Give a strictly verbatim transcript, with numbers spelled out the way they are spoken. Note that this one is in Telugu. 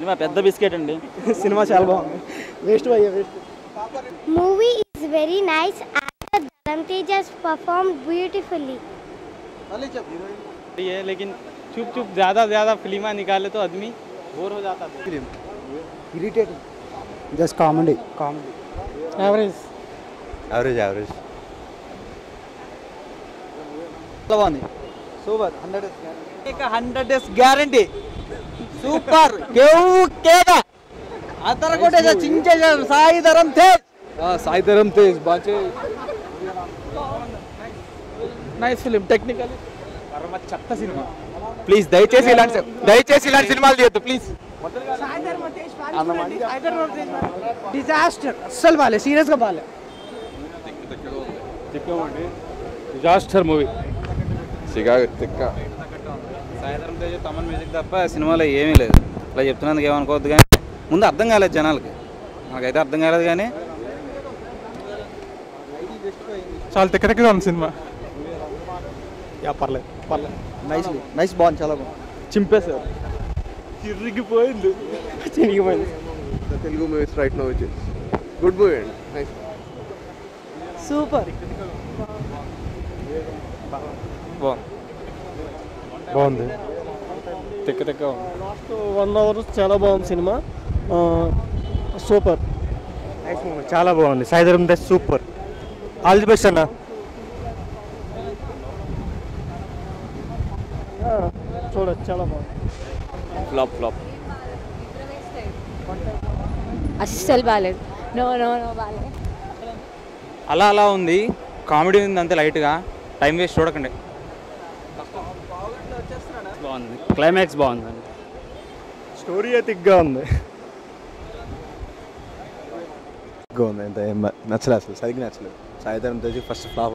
సినిమా పెద్ద బిస్కెట్ అండి. సినిమా చాలా బాగుంది. వేస్ట్ అయ్యా waste. Movie is very nice. Actor Dharam Tej has performed beautifully. ये लेकिन चुप चुप ज़्यादा ज़्यादा फिल्मा निकाले तो आदमी बोर हो जाता था. Irritating. Just comedy comedy. Average average average. బాగుంది. Super. Hundred days hundred days guarantee. Super. కేవ్ కేక అతర కొట్టేసా చించేసాడు సాయి ధరమ్ తేజ్. సాయి ధరమ్ తేజ్ బాచే. Nice film. టెక్నికల్ పరమ చెత్త సినిమా. ప్లీజ్ దయచేసి ఇలాంటి దయచేసి ఇలాంటి సినిమాలు చేయొద్దు ప్లీజ్. డిజాస్టర్. అస్సలు బాలే. సీరియస్గా బాలే. చెప్పామండి డిజాస్టర్ మూవీ. సిగాగు తిక్క. సాయంత్రం తేజ్ తమన్ మ్యూజిక్ తప్ప సినిమాలో ఏమీ లేదు. ఇట్లా చెప్తున్నందుకు ఏమనుకోవద్దు కానీ ముందు అర్థం కాలేదు జనాలకి. నాకైతే అర్థం కాలేదు కానీ చాలా తిక్క తిక్కగా ఉంది సినిమా. యా పర్లేదు పర్లేదు. నైస్ నైస్ బాగుంది. చాలా బాగుంది. చింపేశారు. చిరిగిపోయింది. చిరిగిపోయింది. Telugu movies right now which good movie అండి. నైస్. సూపర్. బాగుంది. తిక్క తిక్క ఉంది. లాస్ట్ వన్ అవర్ చాలా బాగుంది సినిమా. సూపర్. Nice movie. చాలా బాగుంది. Sai Dharam Tej super. All the best అన్న. చూడచ్చు. చాలా బాగుంది. Flop flop. అస్సలు బాగాలేదు. నో నో నో బాగాలేదు. అలా అలా ఉంది. కామెడీ ఉంది అంతే లైట్గా. టైం వేస్ట్ చూడకండి. బాగుంది. క్లైమాక్స్ బాగుందండి. స్టోరీ తిగ్గా ఉంది. ఉంది. ఎంత నచ్చలేదు అసలు. సరిగ్గా నచ్చలేదు. Sai Dharam Tej first flop.